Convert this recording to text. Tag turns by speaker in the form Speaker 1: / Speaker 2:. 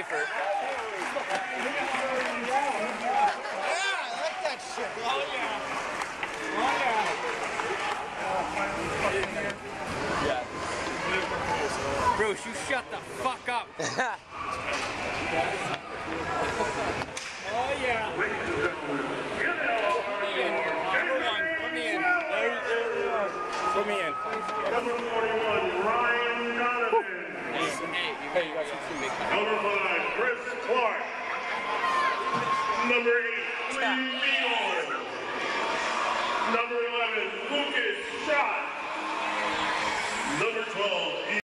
Speaker 1: safer.
Speaker 2: Yeah, I like that shit. Oh yeah. Oh yeah.
Speaker 1: Yeah. Bruce, you shut the fuck up.
Speaker 2: Oh yeah. Number one, put me in. Put me in.
Speaker 3: Number 41, Ryan Donovan.
Speaker 1: Hey, you got some big
Speaker 3: Number 5, Chris Clark. Number 8, Lynn Beedle.